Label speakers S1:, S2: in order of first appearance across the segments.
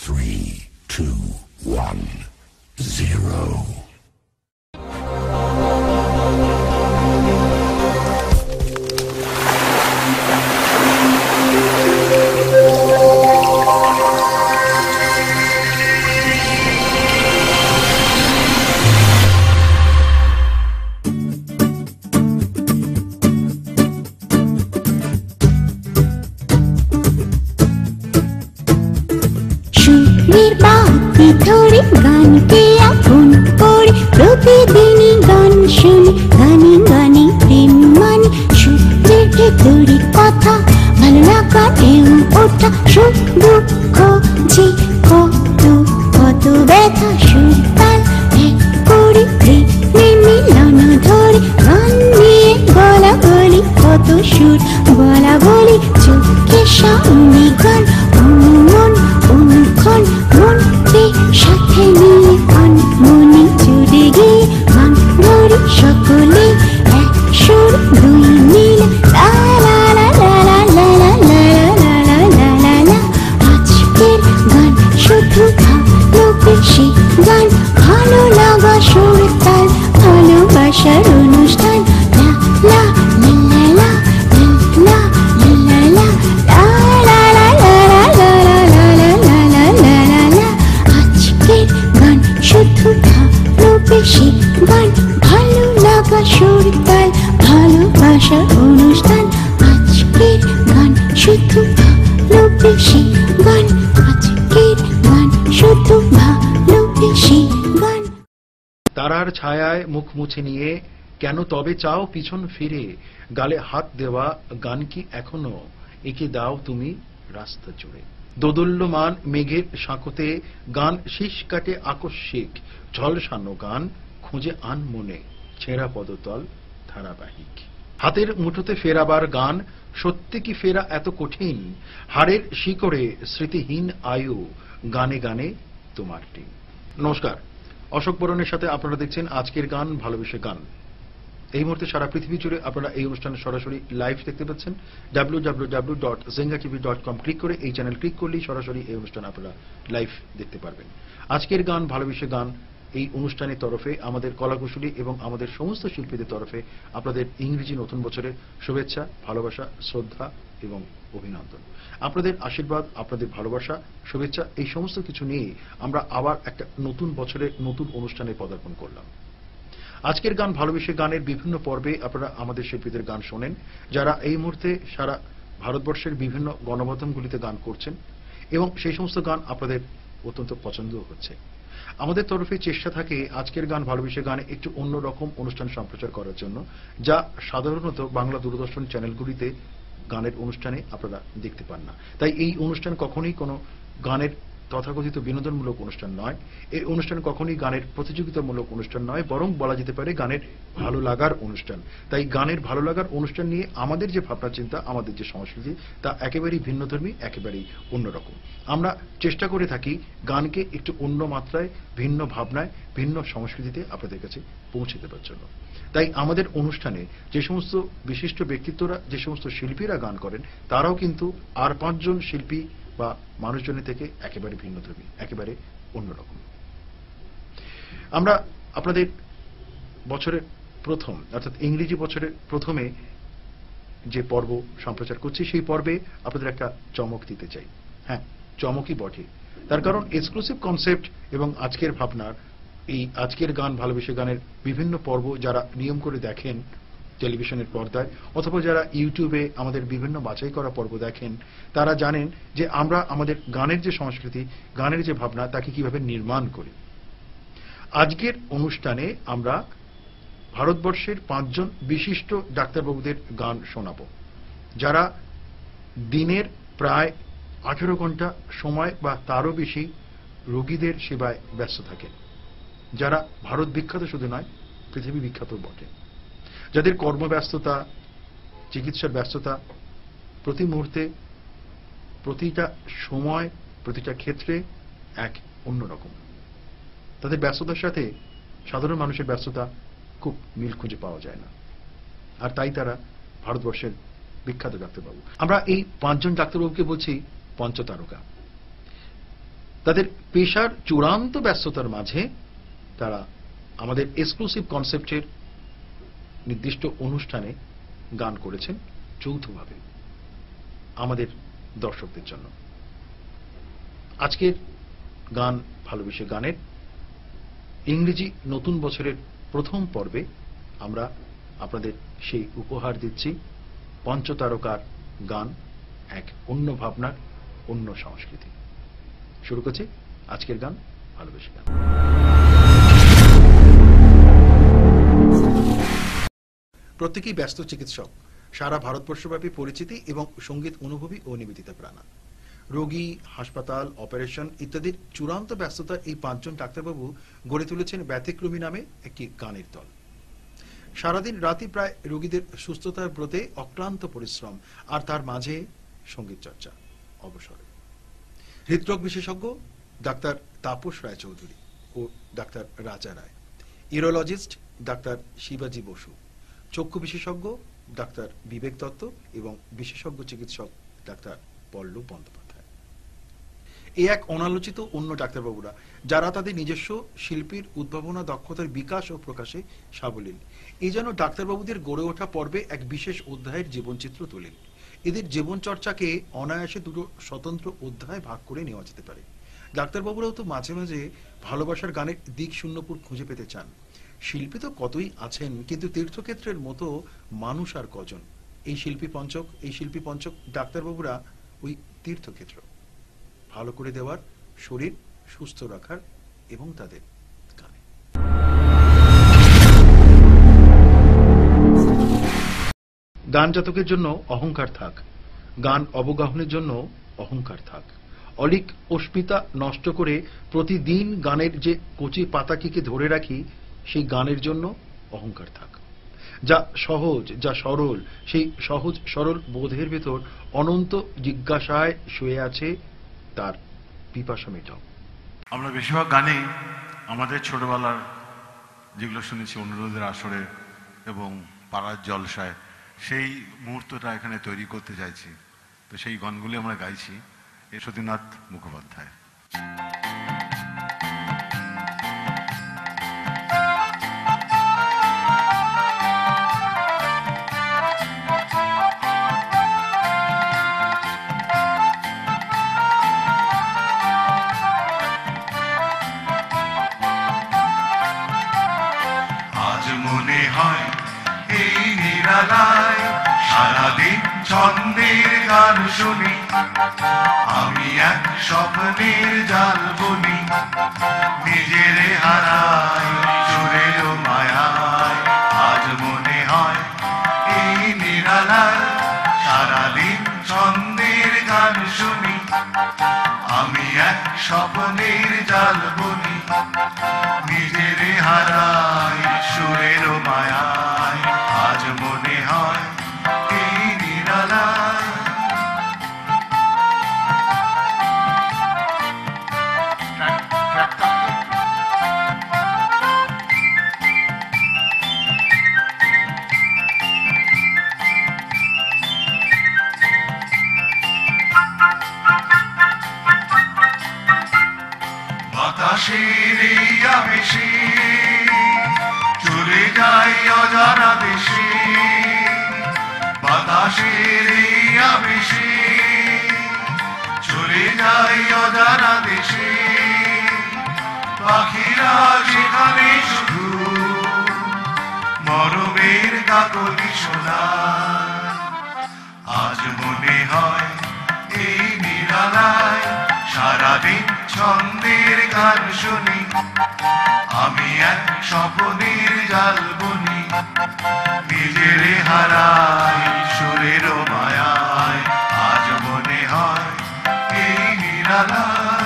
S1: 3, 2, 1, 0.
S2: ধরে গানকে আপন করে প্রতিদিনই গান শুনি, গানে গানে প্রেম মানে সূত্রের ভেতরে কথা, ভালো লাগা ঢেউ ওঠা, সুখ দুঃখ যে কত কত ব্যথা, সুর তাল এক করে প্রেমের মিলন ধরে গান নিয়ে গলা বলি, কত সুর বলা বলি, চোখের সামনে গান, অনুমন অনুক্ষণ মনকে সাথে নিয়ে গান মনে চলে গিয়ে গান ধরে সকলে এক সুর দুই মিলে লা লা লা লা লা লা লা লা লা লা লা লা। আজকের গান শুধু ভালোবেসে গান, ভালো লাগা সুর তাল, ভালোবাসার অনুষ্ঠান, লা লা লা লা লা লা লা লা লা লা লা লা লা লা লা লা লা লা। আজকের গান শুধু ভালোবেসে গান, ভালো লাগা সুর তাল, ভালোবাসার অনুষ্ঠান, আজকের গান শুধু ভালোবেসে গান, আজকের গান শুধু ভালোবেসে গান।
S3: তারার ছায়ায় মুখ মুছে নিয়ে কেন তবে চাও পিছন ফিরে, গালে হাত দেওয়া গান কি এখনো একে দাও তুমি রাস্তা জুড়ে। দোদুল্যমান মেঘের সাঁকোতে গান শীষ কাটে আকস্মিক, ঝলসানো গান খুঁজে আন মনে, ছেঁড়া পদতল ধারাবাহিক। হাতের মুঠোতে ফেরাবার গান, সত্যি কি ফেরা এত কঠিন, হাড়ের শিকড়ে স্মৃতিহীন আয়ু, গানে গানে তোমার টিন। নমস্কার, অশোক বরণের সাথে আপনারা দেখছেন আজকের গান ভালোবেসে গান। এই মুহূর্তে সারা পৃথিবী জুড়ে আপনারা এই অনুষ্ঠানে সরাসরি লাইভ দেখতে পাচ্ছেন। www.zengatv.com ক্লিক করে এই চ্যানেল ক্লিক করলেই সরাসরি এই অনুষ্ঠান আপনারা লাইভ দেখতে পারবেন। আজকের গান ভালোবেসে গান এই অনুষ্ঠানের তরফে আমাদের কলাকুশলী এবং আমাদের সমস্ত শিল্পীদের তরফে আপনাদের ইংরেজি নতুন বছরের শুভেচ্ছা, ভালোবাসা, শ্রদ্ধা এবং অভিনন্দন। আপনাদের আশীর্বাদ, আপনাদের ভালোবাসা, শুভেচ্ছা এই সমস্ত কিছু নিয়ে আমরা আবার একটা নতুন বছরের নতুন অনুষ্ঠানে পদার্পণ করলাম। আজকের গান ভালোবেসে গানের বিভিন্ন পর্বে আপনারা আমাদের শিল্পীদের গান শোনেন, যারা এই মুহূর্তে সারা ভারতবর্ষের বিভিন্ন গণমাধ্যমগুলিতে গান করছেন এবং সেই সমস্ত গান আপনাদের অত্যন্ত পছন্দও হচ্ছে। আমাদের তরফে চেষ্টা থাকে আজকের গান ভালোবেসে গানে একটু অন্যরকম অনুষ্ঠান সম্প্রচার করার জন্য, যা সাধারণত বাংলা দূরদর্শন চ্যানেলগুলিতে গানের অনুষ্ঠানে আপনারা দেখতে পান না। তাই এই অনুষ্ঠান কখনোই কোনো গানের তথাকথিত বিনোদনমূলক অনুষ্ঠান নয়, এই অনুষ্ঠান কখনোই গানের প্রতিযোগিতামূলক অনুষ্ঠান নয়, বরং বলা যেতে পারে গানের ভালো লাগার অনুষ্ঠান। তাই গানের ভালো লাগার অনুষ্ঠান নিয়ে আমাদের যে ভাবনা চিন্তা, আমাদের যে সংস্কৃতি, তা একেবারেই ভিন্নধর্মী, একেবারেই অন্যরকম। আমরা চেষ্টা করে থাকি গানকে একটু অন্য মাত্রায়, ভিন্ন ভাবনায়, ভিন্ন সংস্কৃতিতে আপনাদের কাছে পৌঁছে দেওয়ার জন্য। তাই আমাদের অনুষ্ঠানে যে সমস্ত বিশিষ্ট ব্যক্তিত্বরা, যে সমস্ত শিল্পীরা গান করেন, তারাও কিন্তু আর 5 জন শিল্পী বা মানুষজনের থেকে একেবারে ভিন্নধর্মী, একেবারে অন্যরকম। আমরা আপনাদের বছরের প্রথম, অর্থাৎ ইংরেজি বছরের প্রথমে যে পর্ব সম্প্রচার করছি, সেই পর্বে আপনাদের একটা চমক দিতে চাই। হ্যাঁ, চমকই বটে। তার কারণ এক্সক্লুসিভ কনসেপ্ট এবং আজকের ভাবনার এই আজকের গান ভালোবেসে গানের বিভিন্ন পর্ব যারা নিয়ম করে দেখেন টেলিভিশনের পর্দায়, অথবা যারা ইউটিউবে আমাদের বিভিন্ন বাছাই করা পর্ব দেখেন, তারা জানেন যে আমরা আমাদের গানের যে সংস্কৃতি, গানের যে ভাবনা, তাকে কিভাবে নির্মাণ করি। আজকের অনুষ্ঠানে আমরা ভারতবর্ষের 5 জন বিশিষ্ট ডাক্তারবাবুদের গান শোনাব, যারা দিনের প্রায় 18 ঘন্টা সময় বা তারও বেশি রোগীদের সেবায় ব্যস্ত থাকেন, যারা ভারত বিখ্যাত শুধু নয়, পৃথিবী বিখ্যাত বটে, যাদের কর্মব্যস্ততা, চিকিৎসার ব্যস্ততা প্রতি মুহূর্তে, প্রতিটা সময়, প্রতিটা ক্ষেত্রে এক অন্যরকম। তাদের ব্যস্ততার সাথে সাধারণ মানুষের ব্যস্ততা খুব মিল খুঁজে পাওয়া যায় না, আর তাই তারা ভারতবর্ষের বিখ্যাত ডাক্তারবাবু। আমরা এই 5 জন ডাক্তারবাবুকে বলছি পঞ্চতারকা। তাদের পেশার চূড়ান্ত ব্যস্ততার মাঝে তারা আমাদের এক্সক্লুসিভ কনসেপ্টের নির্দিষ্ট অনুষ্ঠানে গান করেছেন যৌথভাবে আমাদের দর্শকদের জন্য। আজকের গান ভালোবেসে গানের ইংরেজি নতুন বছরের প্রথম পর্বে আমরা আপনাদের সেই উপহার দিচ্ছি পঞ্চতারকার গান, এক অন্য ভাবনার অন্য সংস্কৃতি। শুরু করছি আজকের গান ভালোবেসে গান। প্রত্যেকেই ব্যস্ত চিকিৎসক, সারা ভারতবর্ষব্যাপী পরিচিতি এবং সঙ্গীত অনুভবী ও নিবেদিতা প্রাণা। রোগী, হাসপাতাল, অপারেশন ইত্যাদির চূড়ান্ত ব্যস্ততা এই পাঁচজন ডাক্তারবাবু গড়ে তুলেছেন ব্যতিক্রমী নামে একটি গানের দল। সারাদিন রাতি প্রায় রোগীদের সুস্থতার ব্রতে অক্লান্ত পরিশ্রম, আর তার মাঝে সঙ্গীত চর্চা অবসরে। হৃদরোগ বিশেষজ্ঞ ডাক্তার তাপস রায় চৌধুরী ও ডাক্তার রাজা রায়, ইউরোলজিস্ট ডাক্তার শিবাজি বসু, চক্ষু বিশেষজ্ঞ ডাক্তার বিবেক দত্ত এবং বিশেষজ্ঞ চিকিৎসক ডাক্তার পল্লব বন্দ্যোপাধ্যায়। এই এক অনালোচিত অন্য ডাক্তারবাবুরা, যারা তাদের নিজস্ব শিল্পীর উদ্ভাবনা দক্ষতার বিকাশ ও প্রকাশে সাবলীল। এই যেন ডাক্তারবাবুদের গড়ে ওঠা পর্বে এক বিশেষ অধ্যায়ের জীবনচিত্র তোলেন। এদের জীবন চর্চাকে অনায়াসে দুটো স্বতন্ত্র অধ্যায় ভাগ করে নেওয়া যেতে পারে। ডাক্তারবাবুরাও তো মাঝে মাঝে ভালোবাসার গানের দিক শূন্যপুর খুঁজে পেতে চান। শিল্পী তো কতই আছেন, কিন্তু তীর্থক্ষেত্রের মতো মানুষ আর কজন। এই শিল্পী পঞ্চক ডাক্তারবাবুরা ওই তীর্থক্ষেত্র ভালো করে দেওয়ার, শরীর সুস্থ রাখার এবং তাদের গানে। গান জাতকের জন্য অহংকার থাক, গান অবগাহনের জন্য অহংকার থাক। অলিক অস্মিতা নষ্ট করে প্রতিদিন গানের যে কচি পাতাকিকে ধরে রাখি, সেই গানের জন্য অহংকার থাক। যা সহজ, যা সরল, সেই সহজ সরল বোধের ভেতর অনন্ত জিজ্ঞাসায় শুয়ে আছে তার পিপাসা মেটাও।
S4: আমরা বেশিরভাগ গানে আমাদের ছোটবেলার যেগুলো শুনেছি অনুরোধের আসরে এবং পাড়ার জলসায়, সেই মুহূর্তটা এখানে তৈরি করতে চাইছি। তো সেই গানগুলি আমরা গাইছি যশোদীনাথ মুখোপাধ্যায়।
S5: সারাদিন ছন্দের গান শুনি, আমি এক স্বপ্নের জাল বুনি, নিজের হারাই সুরের মায়ায়। আজ মনে হয় এই নিরালায়, সারাদিন ছন্দের গান শুনি, আমি এক স্বপ্নের জাল বুনি, নিজের হারাই সুরের মায়ায়। আজ মনে হয় এই নিরালায়। বাতাসের এই আবেশে চলে যাই অজানা দেশে, বাতাসের এই আবেশে চলে যাই অজানা দেশে। পাখিরা সেখানে শুধু মরমের কাকলি শোনায়। আজ মনে হয় এই নিরালায়, সারাদিন ছন্দের গান শুনি, আমি এক স্বপ্নের জাল বুনি, নিজের হারাই সুরের মায়ায়। আজ মনে হয় এই নিরালায়।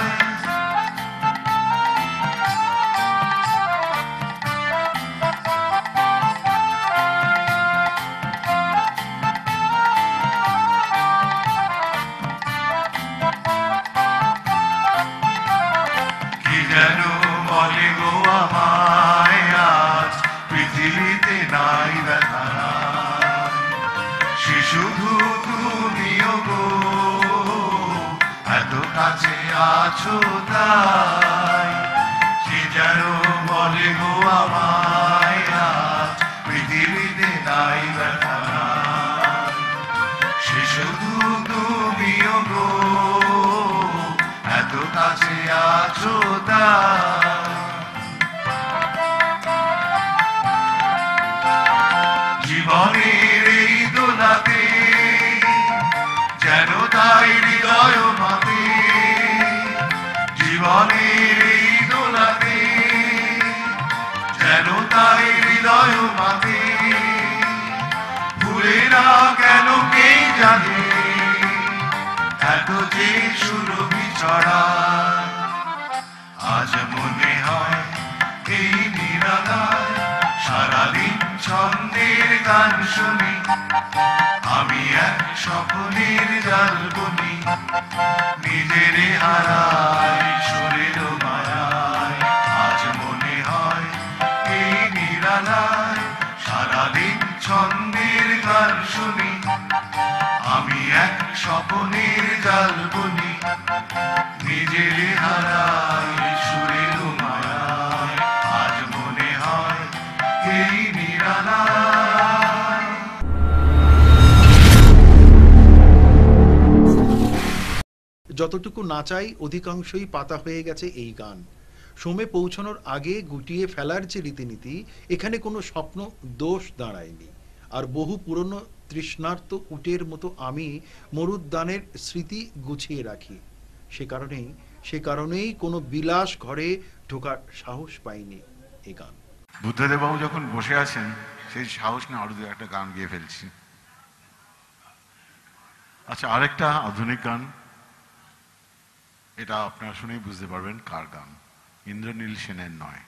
S5: কি যেন বলে গো আমায় আজ, পৃথিবীতে নাই দেখা, সে শুধু তুমিও গো, এত কাছে আছো তাই সে যেন বলে গো আমায় আজ পৃথিবীতে নাই ব্যথা নাই। সে শুধু তুমিও গো এত কাছে আছো তাই। জীবনের এই দোলাতে যেন তাই হৃদয় মাতে, জীবনের এই দোলাতে যেন তাই হৃদয় মাতে। ভুলে না কেন কে জানে এত যে সুরভি ছড়া। আজ মনে হয় এই নিরালায় সারাদিন ছন্দের গান শুনি, আমি এক স্বপ্নের জাল বুনি নিজের হারাই সুরের মায়ায়। আজ মনে হয় এই নিরালায় সারাদিন ছন্দের গান শুনি, আমি এক স্বপ্নের জাল বুনি নিজের হারাই সুরের মায়ায়। আজ মনে হয় এই নিরালায়।
S3: যতটুকু নাচাই অধিকাংশই পাতা হয়ে গেছে এই গান। সোমে পৌঁছানোর আগে গুটিয়ে ফেলার যে রীতিনীতি, এখানে কোনো স্বপ্ন দোষ দাঁড়ায়নি। আর বহু পুরনো তৃষ্ণার্ত উটের মতো আমি মরুদ্যানের স্মৃতি গুছিয়ে রাখি। সে কারণেই কোনো বিলাস ঘরে ঢোকার সাহস পাইনি এই গান।
S4: বুদ্ধদেব বাবু যখন বসে আছেন সেই সাহস না আরো দু একটা গান গেয়ে ফেলছি। আচ্ছা, আরেকটা আধুনিক গান, এটা আপনারা শুনেই বুঝতে পারবেন কার গান, ইন্দ্রনীল সেনের নয়।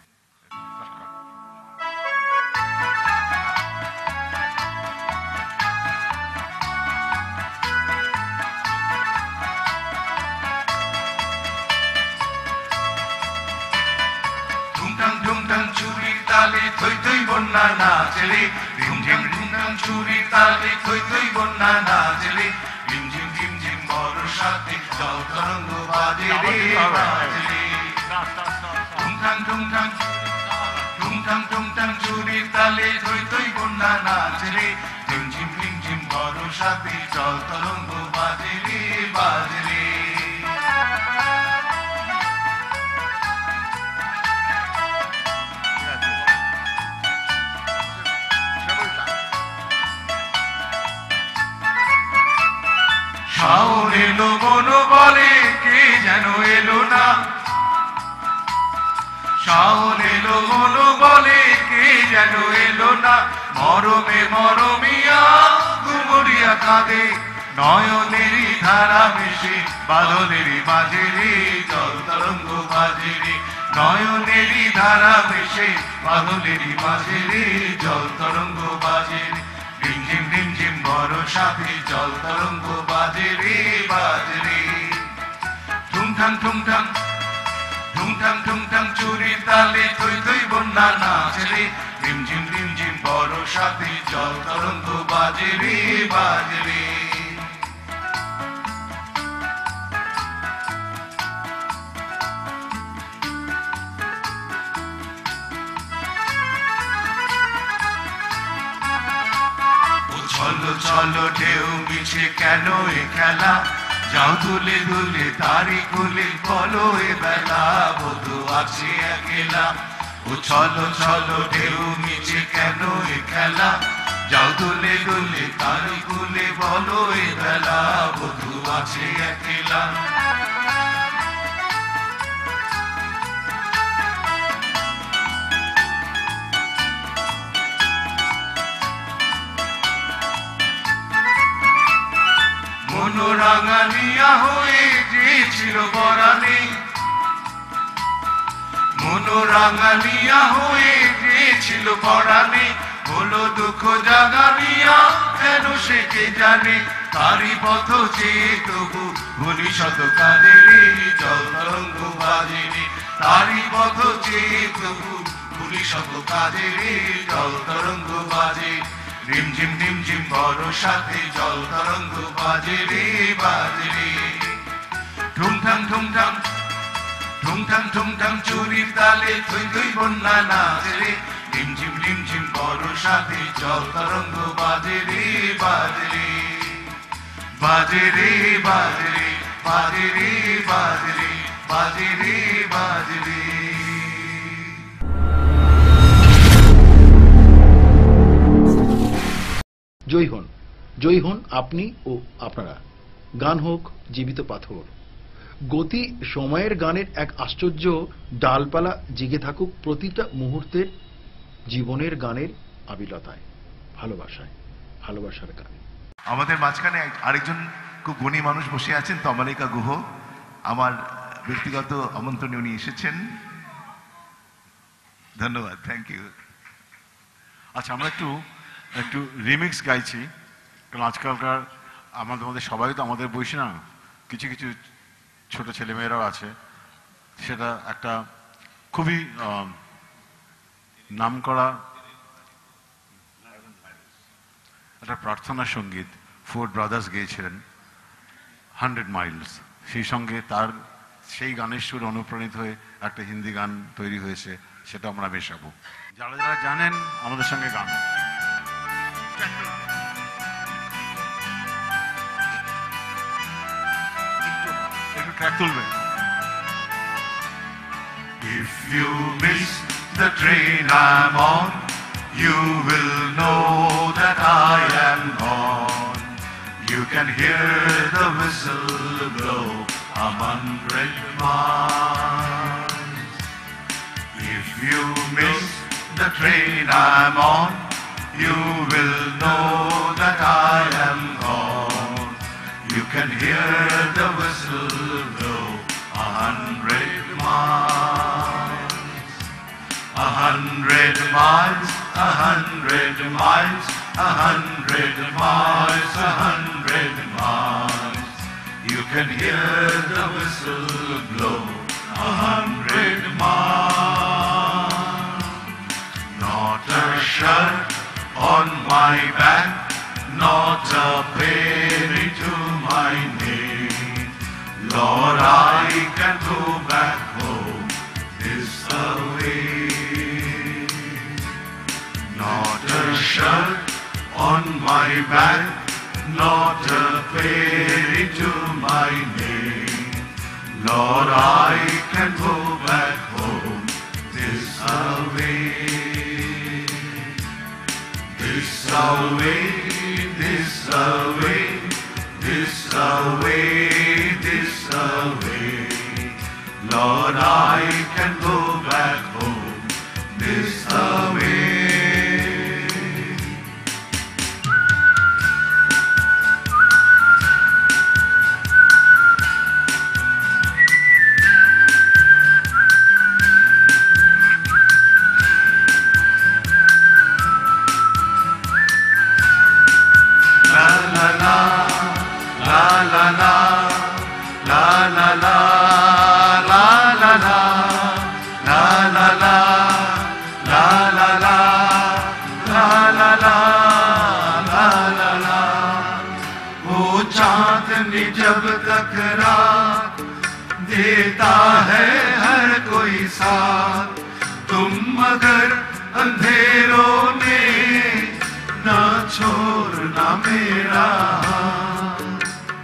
S5: ঢুংটাং ঢুংটাং চুরির তালে থই থই বন্যা নাচলে, ঢুংটাং ঢুংটাং চুরির তালে থই থই বন্যা নাচলে। ঝিমঝিম ঝিমঝিম বর্ষাতে জল তরঙ্গ বাজে রে বাজলে। ঢুংটাং ঢুংটাং ঢুংটাং ঢুংটাং চুরির তালে থই থই বন্যা নাচলে। ঝিমঝিম ঝিমঝিম বর্ষাতে জল তরঙ্গ বাজে রে বাজলে। শাওন এলো মন বলে কে যেন এলো না, শাওন এলো মন বলে কে যেন এলো না। মরমে মরমিয়া ঘুমরিয়া কাঁদে, নয়নেরই ধারা মিশে বাদলেরই মাঝে রে জল তরঙ্গ বাজে রে। নয়নেরই ধারা মিশে বাদলেরই মাঝে রে জল তরঙ্গ বাজে রে। রিমঝিম রিমঝিম বর্ষাতে জল তরঙ্গ বাজে রে বাজে রে। ঠুংঠাং ঠুংঠাং ঠুংঠাং ঠুংঠাং চুরির তালে থই থই বন্যা নাচলে। রিমঝিম রিমঝিম বর্ষাতে জল তরঙ্গ বাজে রে বাজে রে। চলো চলো ঢেউ মিছে কেন এ খেলা, যাও দুলে দুলে তারি কুলে বলো এ বেলা বধু আছে একলা। ও চলো চলো ঢেউ মিছে কেন এ খেলা, যাও দুলে দুলে তারি কুলে বলো এ বেলা বধু আছে একলা। মনোরাঙানিয়া হয়ে গিয়েছিল পরাণে, মনোরাঙানিয়া হয়ে গিয়েছিল পরাণে। হলো দুঃখ জাগানিয়া কেন সে কে জানে, তারি পথ চেয়ে তবু ভুলি শত কাজে রে জল তরঙ্গ বাজে রে। তারি পথ চেয়ে তবু ভুলি শত কাজে রে জল তরঙ্গ বাজে। রিমঝিম রিমঝিম বর্ষাতে জল তরঙ্গ বাজে রে বাজে রে। ঠুংঠাং ঠুংঠাং ঠুংঠাং ঠুংঠাং চুরির তালে থই থই বন্যা নাচে রে ঝিমঝিম বর্ষাতে জল তরঙ্গ বাজে রে বাজে রে বাজে রে বাজে রে বাজে রে বাজে রে বাজে রে বাজে রে।
S3: জয়ী হন আপনি ও আপনারা। গান হোক জীবিত পাথর, গতি সময়ের গানের এক আশ্চর্য ডালপালা জেগে থাকুক প্রতিটা মুহূর্তের জীবনের গানের আবিলতায়, ভালোবাসায়, ভালোবাসার গান।
S5: আমাদের মাঝখানে আরেকজন খুব গুণী মানুষ বসে আছেন, তমালিকা গুহ। আমার ব্যক্তিগত আমন্ত্রণে উনি এসেছেন। ধন্যবাদ, থ্যাংক ইউ।
S4: আচ্ছা, আমরা একটু রিমিক্স গাইছি, কারণ আজকালকার আমাদের সবাই তো আমাদের বয়সী না, কিছু কিছু ছোট ছেলেমেয়েরাও আছে। সেটা একটা খুবই নামকরা একটা প্রার্থনা সঙ্গীত ফোর ব্রাদার্স গেয়েছিলেন, 100 মাইলস। সেই সঙ্গে সেই গানের সুর অনুপ্রাণিত হয়ে একটা হিন্দি গান তৈরি হয়েছে, সেটা আমরা মেশাবো। যারা যারা জানেন আমাদের সঙ্গে গান। একটু ট্র্যাক তুলবেন।
S5: If you miss the train I'm on, you will know that I am gone. You can hear the whistle blow 100 miles. If you miss the train I'm on, you will know that I am gone. You can hear the whistle blow 100 miles. 100 miles, 100 miles, 100 miles, 100 miles. You can hear the whistle blow 100 miles. Not a shirt on my back, not a penny to my name. Lord, I can go back home this way. Not a shirt on my back, not a penny to my name. Lord, I can go back home this way. This away, this away, this away, this away. Lord, I can go back home this away. चांदनी जब तक रात देता है हर कोई साथ, तुम मगर अंधेरों में ना छोड़ना मेरा हाथ।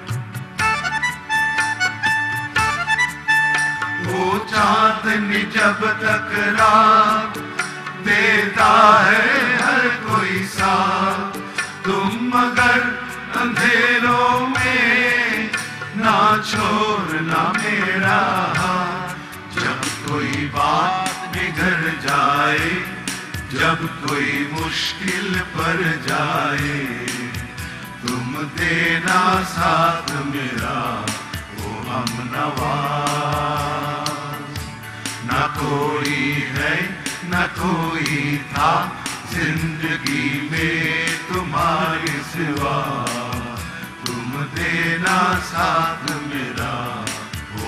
S5: वो चांदनी जब तक रात देता है हर कोई साथ, तुम मगर अंधेरों में ना छोड़ना मेरा हाथ। जब कोई बात बिगड़ जाए, जब कोई मुश्किल पड़ जाए, तुम देना साथ मेरा वो हमनवाज। न कोई है न कोई था जिंदगी में तुम्हारे सिवा, तुम देना साथ मेरा वो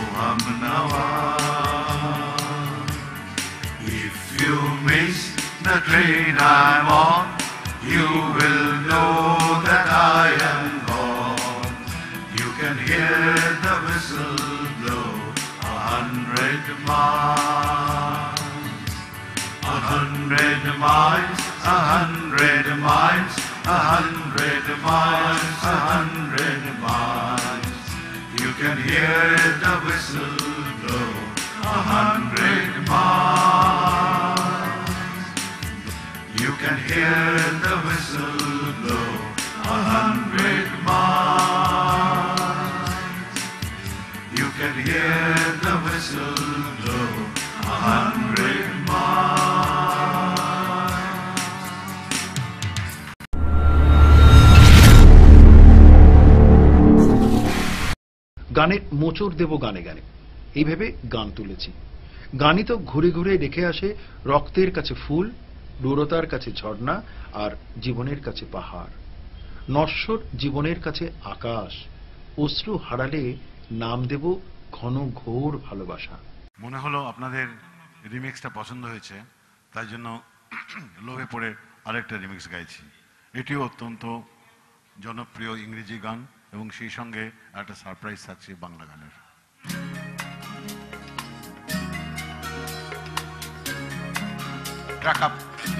S5: हमनवाज। If you miss the train I'm on, you will know that I am gone. You can hear the whistle blow 100 miles. 100 miles, 100 miles, 100 miles, 100 miles. You can hear the whistle blow. 100 miles. You can hear the whistle blow. 100 miles. You can hear the whistle blow. 100 miles.
S3: গানের মোচড় দেব গানে গানে এই ভেবে গান তুলেছি। গানই তো ঘুরে ঘুরে রেখে আসে রক্তের কাছে ফুল, দূরতার কাছে ঝর্ণা, আর জীবনের কাছে পাহাড়। নশ্বর জীবনের কাছে আকাশ, অশ্রু হারালে নাম দেব ঘন ঘোর ভালোবাসা।
S4: মনে হলো আপনাদের রিমিক্সটা পছন্দ হয়েছে, তাই জন্য লোভে পড়ে আরেকটা রিমিক্স গাইছি। এটিও অত্যন্ত জনপ্রিয় ইংরেজি গান এবং সেই সঙ্গে একটা সারপ্রাইজ থাকছে বাংলা গানের। Track up.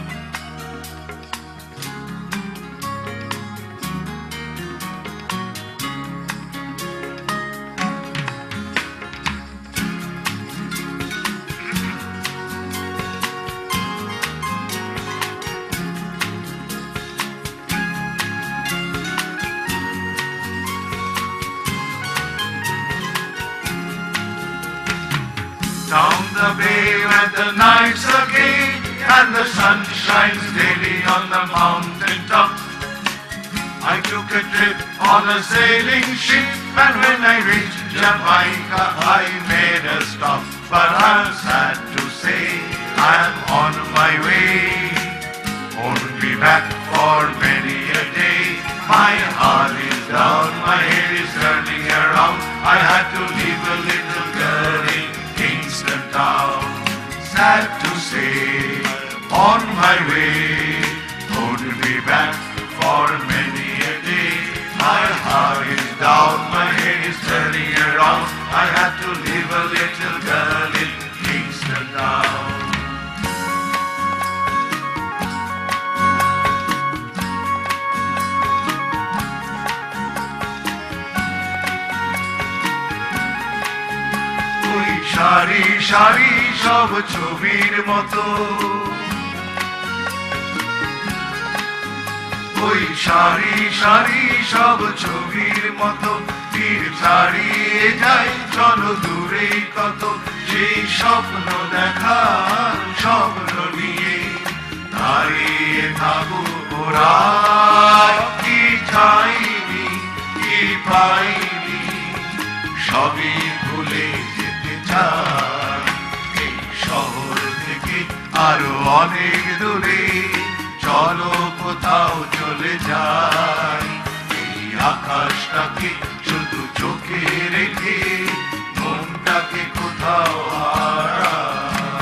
S5: Down the bay where the nights are gay and the sun shines daily on the mountain top. I took a trip on a sailing ship, and when I reached Jamaica I made a stop. But I'm sad to say I'm on my way. Won't be back for many a day. My heart is down, my head is turning around. I had to leave a little girl in Kingston town. Sad to say, on my way, won't be back for many a day. My heart is down, my head is turning around. I had to leave a little girl in Kingston town. সারি সারি সব ছবির মতো, ওই সারি সারি সব ছবির মতো তীর ছাড়িয়ে যায় চলো দূরে কত। সেই স্বপ্ন দেখা স্বপ্ন নিয়ে দাঁড়িয়ে থাকো ওরা। কি চাইনি কি পাইনি সবই ভুলে যেতে চাই। এই শহর থেকে আরো অনেক দূরে চলো কোথাও চলে যাই। এই আকাশটাকে শুধু চোখে রেখে মনটাকে কোথাও হারাই।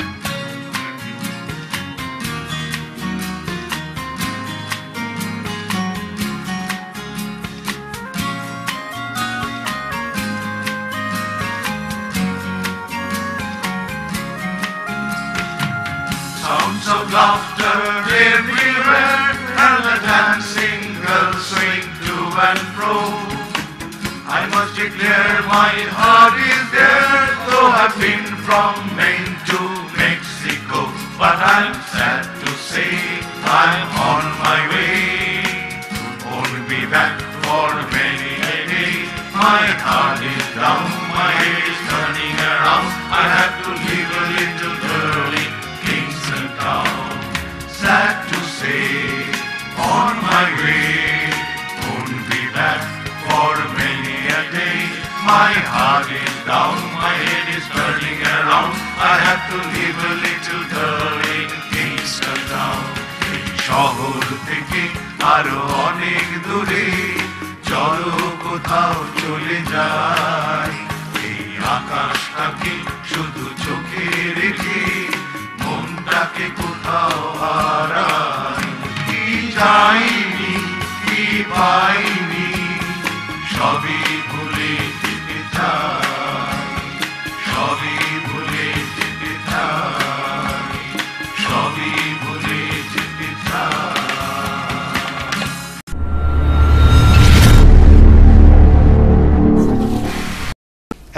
S5: Sounds of laughter everywhere, and the dancing girls swing to and fro. I must declare my heart is there, though I've been from Maine to Mexico. But I'm sad to say I'm on my way. Won't be back for many a day. My heart is down, my head is turning around. I have to leave a little girl in Kingston town. Sad to say, on my way, won't be back for many a day. My heart is down, my head is turning around. I have to leave a little girl in Kingston town. এই শহর থেকে আরো অনেক দূরে চলো কোথাও চলে যাই। এই আকাশটাকে শুধু চোখে রেখে মনটাকে কোথাও হারাই। কি চাইনি কি পাইনি সবই ভুলে যেতে চাই। সবই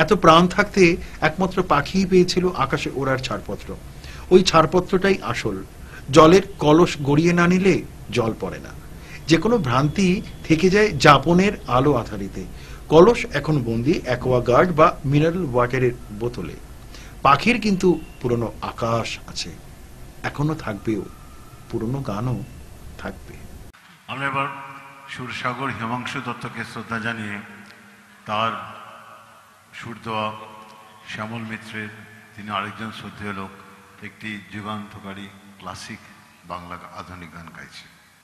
S3: এত প্রাণ থাকতে একমাত্র পাখিই পেয়েছিল আকাশে ওড়ার ছাড়পত্র। ওই ছাড়পত্রটাই আসল। জলের কলস গড়িয়ে না নিলে জল পড়ে না। যে কোনো ভ্রান্তি থেকে যায় যাপনের আলো আধারিতে। কলস এখন বন্দি অ্যাকোয়াগার্ড বা মিনারেল ওয়াটারের বোতলে। পাখির কিন্তু পুরনো আকাশ আছে, এখনো থাকবেও, পুরনো গানও থাকবে।
S4: আমরা এবার সুরসাগর হিমাংশু দত্তকে শ্রদ্ধা জানিয়ে তার সুর দেওয়া শ্যামল মিত্রের, তিনি আরেকজন শ্রদ্ধেয় লোক, একটি যুগান্তকারী ক্লাসিক বাংলা আধুনিক গান গাইছে।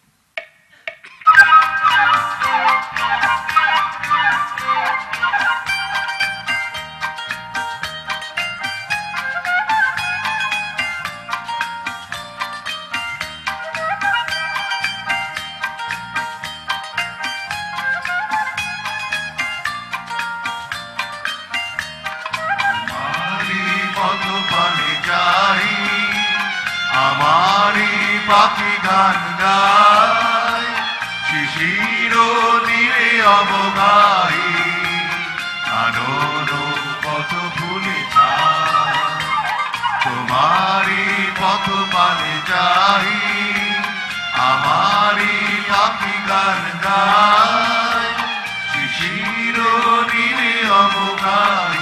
S5: আমারি পাখি গান গায়, শিশির নীড়ে অবগাই, আনন্দ পথ ফুলে যায়, তোমারি পথ পানে যাই, আমারি পাখি গান গায়, শিশির নীড়ে অবগাই,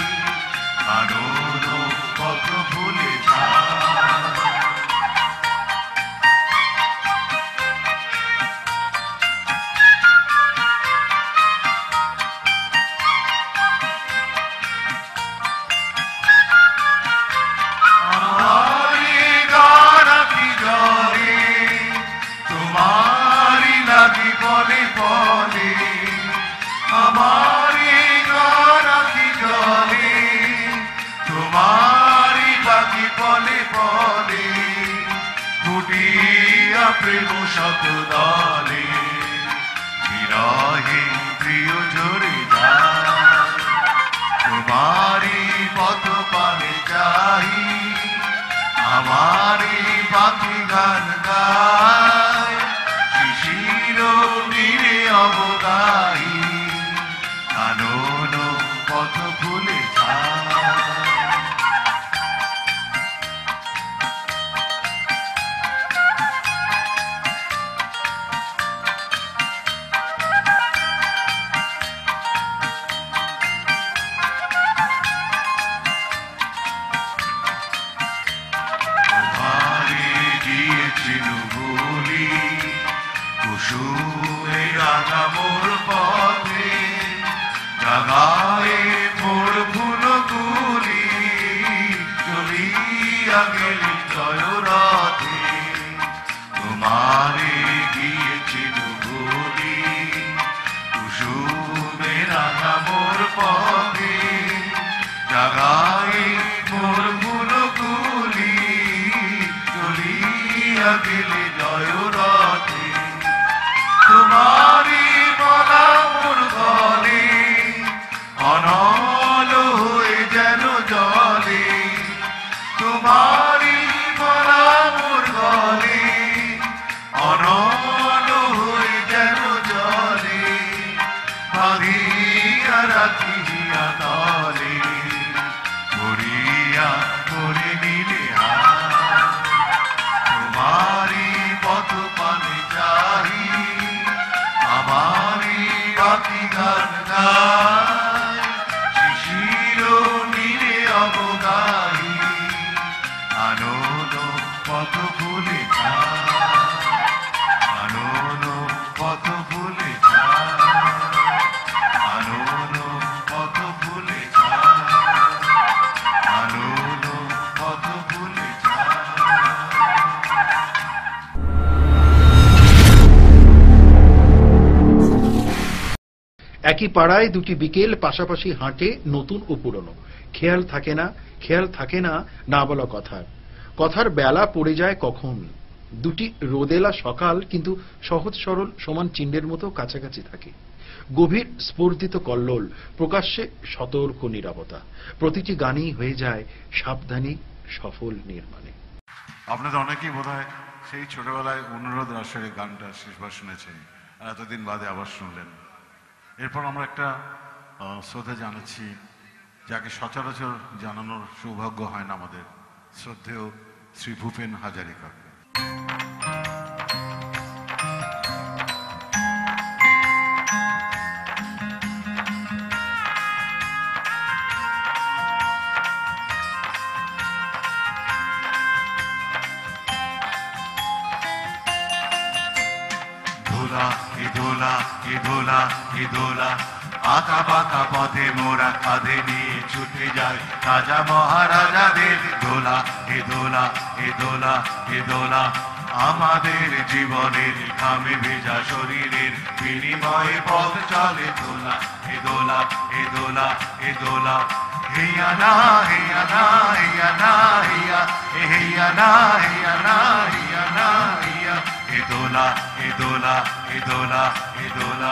S5: আনন্দ পথ ফুলে যায়। প্রেম শত দলে বিরহে প্রিয় ঝরে যায়, তোমারি পথ পানে যাই, আমারি পাখি গান গায়, শিশির নীড়ে অবগাই, কানন পথ ভুলে যায়। জাগায় মোর ফুলগুলি চলিয়া গেল জয় রথে, তোমারে গিয়েছিল বলি কুসুমে রাঙা মোর পথে, জাগায় মোর ফুলগুলি চলিয়া গেল জয় রথে, তোমারি বলা মোর গলে অনল হয়ে যেন জলে, তোমারি বলা মোর গলে অনল হয়ে যেন জলে, বাঁধিয়া রাখিয়া দলে করিয়া করে নিলে হাত, তোমারি পথ পানে যাই, আমারি পাখি গান গায়, শিশির নীড়ে অবগাই, আনন্দ পথ ভুলে যায়, আনন্দ পথ ভুলে যায়, আনন্দ পথ ভুলে যায়, আনন্দ পথ ভুলে যায়।
S3: একই পাড়ায় দুটি বিকেল পাশাপাশি হাঁটে নতুন ও পুরনো। খেয়াল থাকে না না বলা কথার। কথার বেলা পড়ে যায় কখন। দুটি রোদেলা সকাল কিন্তু সহজ সরল সমান চিহ্নের মতো কাছাকাছি থাকে। গভীর স্পর্ধিত কল্লোল, প্রকাশ্যে সতর্ক নীরবতা। প্রতিটি গানই হয়ে যায় সাবধানী সফল নির্মাণে।
S4: আপনাদের অনেকেই বোধহয় সেই ছোটবেলায় অনুরোধ রাসের গানটা শেষবার শুনেছেন, আর এতদিন বাদে আবার শুনলেন। এরপর আমরা একটা শ্রদ্ধা জানাচ্ছি যাকে সচরাচর জানানোর সৌভাগ্য হয় না আমাদের, শ্রদ্ধেয় শ্রী ভূপেন হাজারিকা।
S5: দোলা দোলা দোলা আঁকা বাঁকা পথে মোরা কাঁধে নিয়ে ছুটে যায় রাজা মহারাজাদের দোলা দোলা দোলা দোলা আমাদের জীবনের ঘামে ভেজা শরীরের বিনিময়ে পথ চলে দোলা দোলা দোলা দোলা হেয়া না হেয়া না হেয়া না হেয়া হেয়া না হেয়া না হেয়া না হেয়া দোলা দোলা দোলা দোলা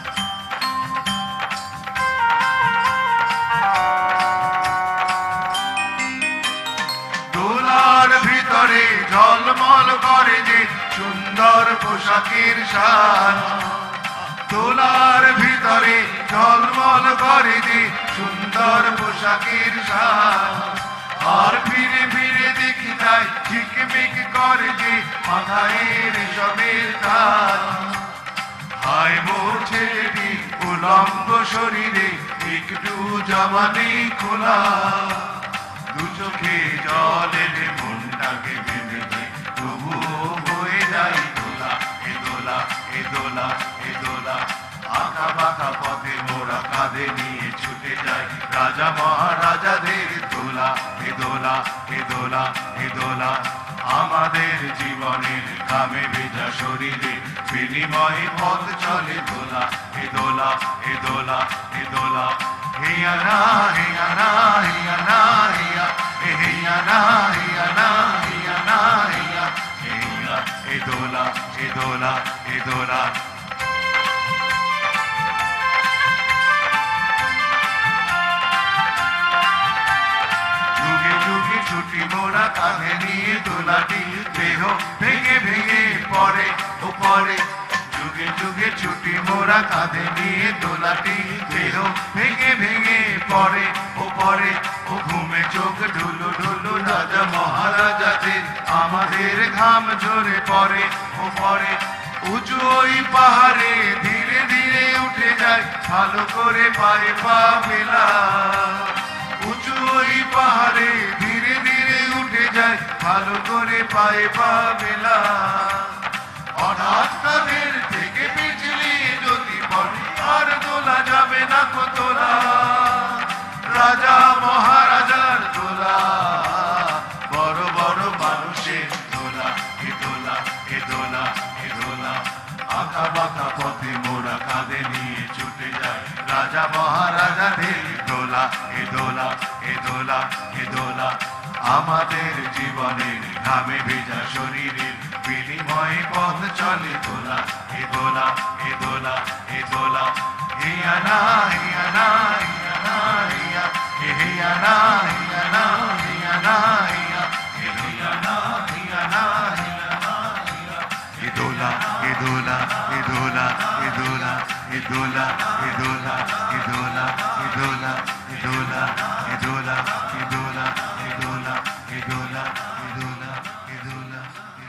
S5: দোলার ভিতরে ঝলমল করে যে সুন্দর পোশাকের শান, দোলার ভিতরে ঝলমল করে যে সুন্দর পোশাকের শান, আর ফিরে ফিরে দেখি তাই ঝিকমিক করে যে মাথায় রেশমের তাজ। হায় মোর ছেলেটি উলঙ্গ শরীরে একটু জমানে খোলা, দু চোখে জলের মনটাকে ভেবে তবুও হয়ে যায় দোলা দোলা দোলা দোলা আঁকা বাঁকা পথে মোরা কাঁধে নিয়ে ছুটে যায় রাজা মহারাজাদের দোলা দোলা দোলা দোলা আমাদের জীবনের ঘামে ভেজা শরীরে বিনিময়ে পথ চলে দোলা দোলা দোলা দোলা হেয়া না হেয়া না হেয়া না হেয়া হেয়া না হেয়া না হেয়া না হেয়া হেয়া দোলা দোলা দোলা ছুটি মোরা কাঁধে নিয়ে দোলাটি দেহ ভেঙে ভেঙে পড়ে ও পড়ে, যুগে যুগে ছুটি মোরা কাঁধে নিয়ে দোলাটি দেহ ভেঙে ভেঙে পড়ে ও পড়ে, ও ঘুমে চোখ ঢুলু ঢুলু রাজা মহারাজাদের আমাদের ঘাম ঝরে পড়ে ও পড়ে। উঁচু ওই পাহাড়ে ধীরে ধীরে উঠে যায় ভালো করে পায়ে পা মেলা, উঁচু ওই পাহাড়ে ধীরে ধীরে উঠে যায় ভালো করে পায়ে পা মেলা, হঠাৎ তাদের থেকে পিছলি যদি পড়ে আর দোলা যাবে না তোলা, রাজা মহারাজার দোলা বড় বড় মানুষের দোলা দোলা দোলা দোলা আঁকা বাঁকা পথে মোরা কাঁধে নিয়ে ছুটে যায় রাজা মহারাজাদের দোলা দোলা দোলা দোলা আমাদের জীবনের ঘামে ভেজা শরীরের বিনিময়ে পথ চলে দোলা দোলা দোলা দোলা হেয়া না হেয়া না হেয়া না হেয়া হেয়া না হেয়া না হেয়া না হেয়া হেয়া না হেয়া না হেয়া না দোলা দোলা দোলা দোলা দোলা দোলা দোলা দোলা দোলা দোলা দোলা দোলা দোলা দোলা দোলা।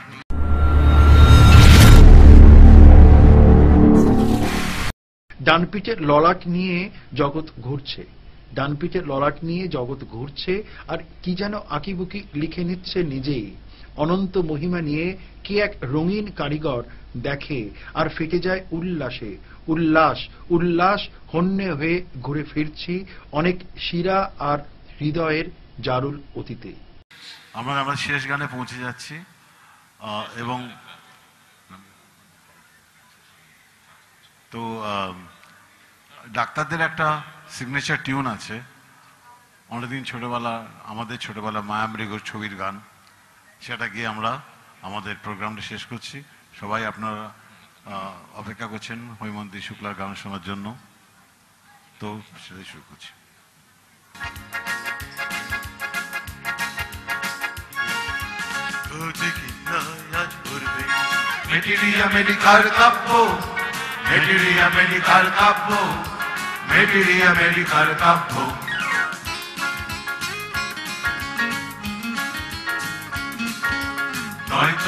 S3: ডানপিঠের ললাট নিয়ে জগৎ ঘুরছে, ডানপিঠের ললাট নিয়ে জগৎ ঘুরছে, আর কি যেন আঁকিবুকি লিখে নিচ্ছে নিজেই। অনন্ত মহিমা নিয়ে কি এক রঙিন কারিগর দেখে আর ফেটে যায় উল্লাসে। উল্লাস উল্লাস হন্যে হয়ে ঘুরে ফিরছি অনেক শিরা আর হৃদয়ের জারুল অতীতে।
S4: আমরা শেষ গানে পৌঁছে যাচ্ছি এবং তো ডাক্তারদের একটা সিগনেচার টিউন আছে, অনেকদিন ছোটবেলা আমাদের ছোটবেলা মায়ামৃগর ছবির গান, সেটা গিয়ে আমরা আমাদের প্রোগ্রামটা শেষ করছি। সবাই আপনারা অপেক্ষা করছেন হৈমন্তী শুক্লার গান শোনার জন্য, তো সেটাই শুরু করছি।
S5: মেটেরিয়া মেডিকাল কাব্য, মেটেরিয়া মেডিকাল কাব্য, মেটেরিয়া মেডিকাল কাব্য,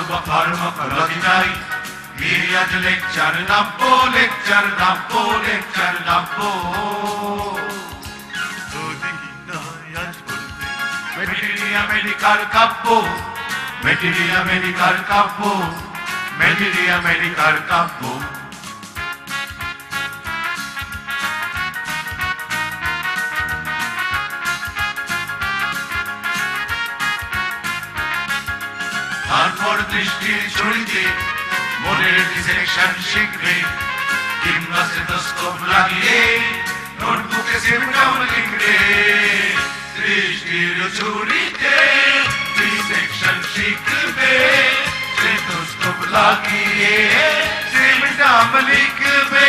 S5: বা ফার্মাকোলজি নাই এই আজ লেকচার নামবো লেকচার নামবো লেকচার নামবো মেটেরিয়া মেডিকাল কাব্য মেটেরিয়া মেডিকাল কাব্য মেটেরিয়া মেডিকাল কাব্য তারপর দৃষ্টির ছড়িতে মনের ডিসেকশন শিখবে কিংবা স্টেথোস্কোপ লাগিয়ে নোটবুকে সিমটম লিখবে দৃষ্টির ছড়িতে ডিসেকশন শিখবে স্টেথোস্কোপ লাগিয়ে সিমটম লিখবে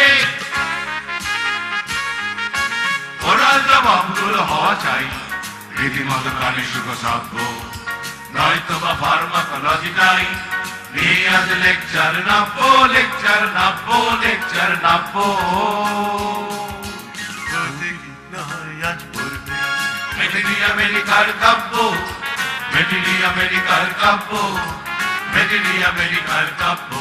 S5: ওরাল জবাবগুলো হওয়া চাই রীতিমতো কানে সুখ সাধ্য নয়তো বা ফার্মাকোলজি নাই নিয়ে আজ লেকচার নামবো লেকচার নামবো লেকচার নামবো মেটেরিয়া মেডিকাল কাব্য মেটেরিয়া মেডিকাল কাব্য মেটেরিয়া মেডিকাল কাব্য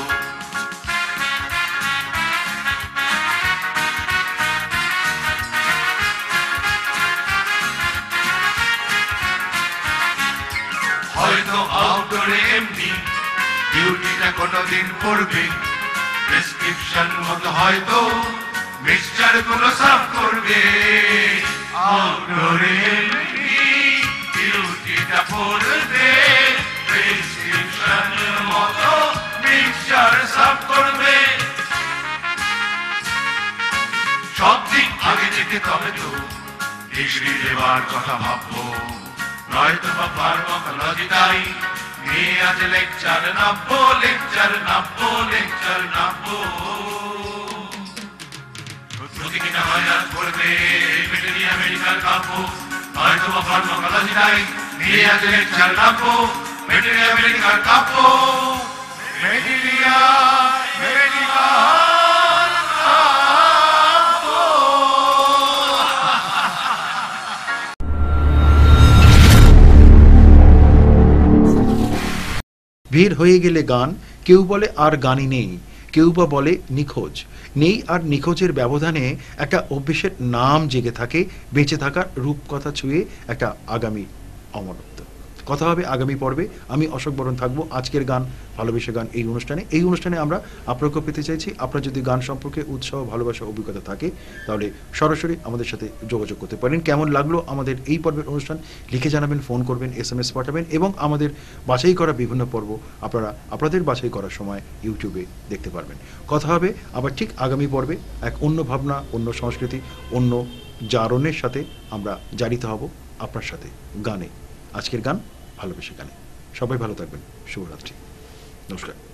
S5: হয়তো আউটডোরে এমনি ডিউটিটা কোনোদিন পড়বে প্রেসক্রিপশন মতো হয়তো মিক্সচার গুলো সাফ করবে আউটডোরে এমনি ডিউটিটা পড়বে প্রেসক্রিপশন মতো মিক্সচার সাফ করবে সব দিক আগে যেতে তবে তো ডিগ্রি দেওয়ার কথা ভাববো নয়তো বা ফার্মাকোলজি নাই নিয়ে আজ লেকচার নামবো লেকচার নামবো লেকচার নামবো প্রতিদিনা হয় আজ পড়বে মেটেরিয়া মেডিকাল কাব্য নয়তো বা ফার্মাকোলজি নাই নিয়ে আজ লেকচার নামবো মেটেরিয়া মেডিকাল কাব্য মেটেরিয়া মেডিকাল
S3: ভিড় হয়ে গেলে গান কেউ বলে আর গানই নেই কেউ বা বলে নিখোঁজ নেই আর নিখোঁজের ব্যবধানে একটা অভ্যেসের নাম জেগে থাকে বেঁচে থাকার রূপকথা ছুঁয়ে একটা আগামী অমরত্ব কথা হবে আগামী পর্বে আমি অশোক বরণ থাকবো আজকের গান ভালোবেসে গান এই অনুষ্ঠানে আমরা আপনাকে পেতে চাইছি আপনার যদি গান সম্পর্কে উৎসাহ ভালোবাসা অভিজ্ঞতা থাকে তাহলে সরাসরি আমাদের সাথে যোগাযোগ করতে পারেন কেমন লাগলো আমাদের এই পর্বের অনুষ্ঠান লিখে জানাবেন ফোন করবেন SMS পাঠাবেন এবং আমাদের বাছাই করা বিভিন্ন পর্ব আপনারা আপনাদের বাছাই করার সময় ইউটিউবে দেখতে পারবেন কথা হবে আবার ঠিক আগামী পর্বে এক অন্য ভাবনা অন্য সংস্কৃতি অন্য জারণের সাথে আমরা জারিত হব আপনার সাথে গানে আজকের গান ভালোবেসে গানে সবাই ভালো থাকবেন শুভরাত্রি নমস্কার